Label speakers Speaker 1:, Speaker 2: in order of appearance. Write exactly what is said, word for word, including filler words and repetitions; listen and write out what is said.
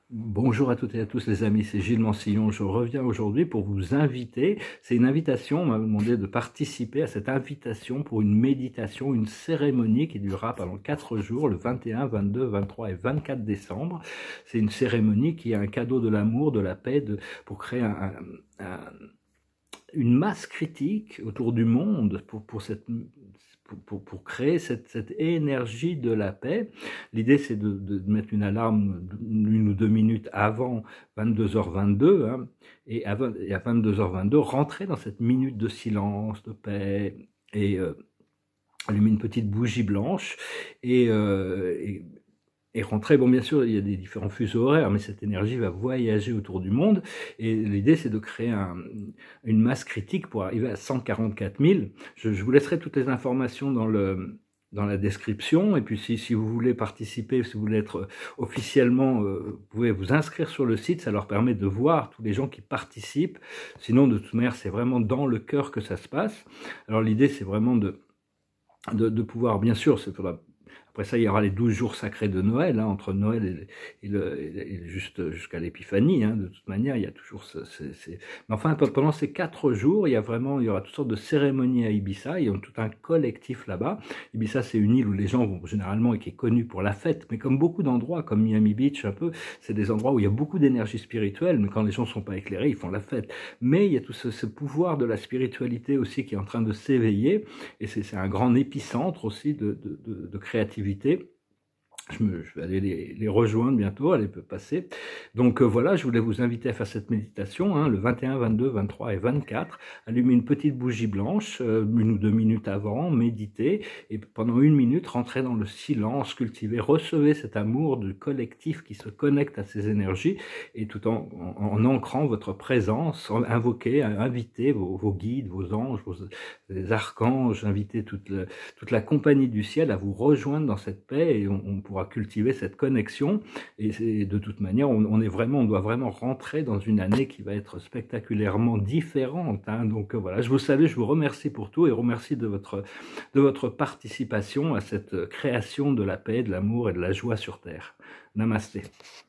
Speaker 1: Bonjour à toutes et à tous les amis, c'est Gilles Mansillon. Je reviens aujourd'hui pour vous inviter, c'est une invitation, on m'a demandé de participer à cette invitation pour une méditation, une cérémonie qui durera pendant quatre jours, le vingt et un, vingt-deux, vingt-trois et vingt-quatre décembre. C'est une cérémonie qui est un cadeau de l'amour, de la paix, de, pour créer un, un, un une masse critique autour du monde pour, pour, cette, pour, pour, pour créer cette, cette énergie de la paix. L'idée, c'est de, de mettre une alarme une ou deux minutes avant vingt-deux heures vingt-deux, hein, et, à, et à vingt-deux heures vingt-deux, rentrer dans cette minute de silence, de paix, et euh, allumer une petite bougie blanche, et, euh, et et rentrer, bon bien sûr il y a des différents fuseaux horaires, mais cette énergie va voyager autour du monde, et l'idée c'est de créer un, une masse critique pour arriver à cent quarante-quatre mille. Je, je vous laisserai toutes les informations dans le dans la description, et puis si, si vous voulez participer, si vous voulez être officiellement, euh, vous pouvez vous inscrire sur le site, ça leur permet de voir tous les gens qui participent. Sinon de toute manière c'est vraiment dans le cœur que ça se passe. Alors l'idée c'est vraiment de, de, de pouvoir, bien sûr, c'est faudra. Après ça, il y aura les douze jours sacrés de Noël, hein, entre Noël et, et, le, et juste jusqu'à l'épiphanie. Hein, de toute manière, il y a toujours ce... ce, ce... Mais enfin, pendant ces quatre jours, il y a vraiment, il y aura toutes sortes de cérémonies à Ibiza. Il y a tout un collectif là-bas. Ibiza, c'est une île où les gens vont généralement, et qui est connue pour la fête, mais comme beaucoup d'endroits, comme Miami Beach un peu, c'est des endroits où il y a beaucoup d'énergie spirituelle, mais quand les gens ne sont pas éclairés, ils font la fête. Mais il y a tout ce, ce pouvoir de la spiritualité aussi qui est en train de s'éveiller, et c'est un grand épicentre aussi de, de, de, de créativité. Je, me, je vais aller les, les rejoindre bientôt, elle peut passer. Donc euh, voilà, je voulais vous inviter à faire cette méditation, hein, le vingt et un, vingt-deux, vingt-trois et vingt-quatre. Allumer une petite bougie blanche, euh, une ou deux minutes avant, méditer, et pendant une minute, rentrer dans le silence, cultiver, recevez cet amour du collectif qui se connecte à ces énergies, et tout en, en, en ancrant votre présence, invoquer, inviter vos, vos guides, vos anges, vos les archanges, inviter toute, le, toute la compagnie du ciel à vous rejoindre dans cette paix, et on, on pourra cultiver cette connexion. Et de toute manière, on, on est vraiment, on doit vraiment rentrer dans une année qui va être spectaculairement différente. Hein. Donc voilà, je vous salue, je vous remercie pour tout, et remercie de votre, de votre participation à cette création de la paix, de l'amour et de la joie sur Terre. Namasté.